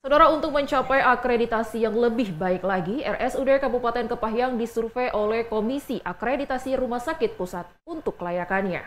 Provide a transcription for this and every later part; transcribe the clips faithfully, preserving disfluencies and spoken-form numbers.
Saudara, untuk mencapai akreditasi yang lebih baik lagi, R S U D Kabupaten Kepahyang disurvei oleh Komisi Akreditasi Rumah Sakit Pusat untuk kelayakannya.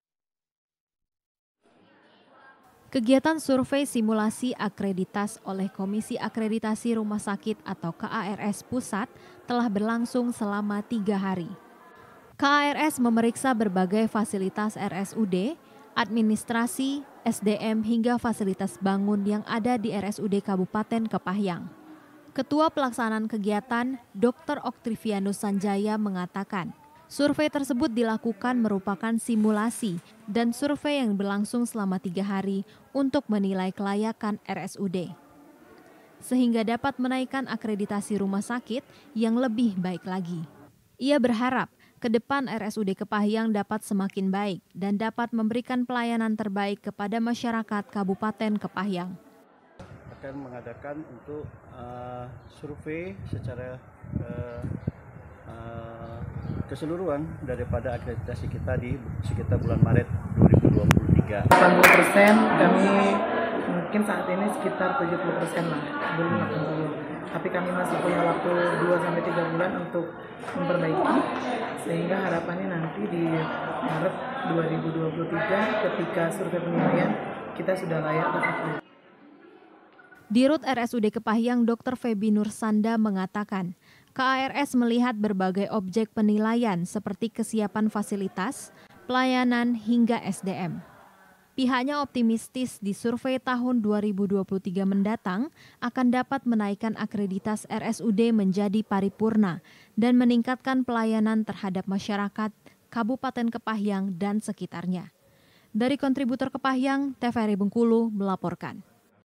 Kegiatan survei simulasi akreditas oleh Komisi Akreditasi Rumah Sakit atau K A R S Pusat telah berlangsung selama tiga hari. K A R S memeriksa berbagai fasilitas R S U D, administrasi, S D M hingga fasilitas bangun yang ada di R S U D Kabupaten Kepahyang. Ketua Pelaksanaan Kegiatan, Doktor Oktavianus Sanjaya mengatakan, survei tersebut dilakukan merupakan simulasi dan survei yang berlangsung selama tiga hari untuk menilai kelayakan R S U D. Sehingga dapat menaikkan akreditasi rumah sakit yang lebih baik lagi. Ia berharap ke depan R S U D Kepahyang dapat semakin baik dan dapat memberikan pelayanan terbaik kepada masyarakat Kabupaten Kepahyang. Akan mengadakan untuk uh, survei secara uh, uh, keseluruhan daripada akreditasi kita di sekitar bulan Maret dua ribu dua puluh tiga. delapan puluh persen kami mungkin saat ini sekitar tujuh puluh persen lah, belum delapan puluh. Tapi kami masih punya waktu dua sampai tiga bulan untuk memperbaiki, sehingga harapannya nanti di Maret dua ribu dua puluh tiga ketika survei penilaian kita sudah layak tercapai. Dirut R S U D Kepahyang Doktor Febi Nursanda mengatakan, K A R S melihat berbagai objek penilaian seperti kesiapan fasilitas, pelayanan hingga S D M. Pihaknya optimistis di survei tahun dua ribu dua puluh tiga mendatang akan dapat menaikkan akreditas R S U D menjadi paripurna dan meningkatkan pelayanan terhadap masyarakat Kabupaten Kepahyang dan sekitarnya. Dari kontributor Kepahyang, T V R I Bengkulu melaporkan.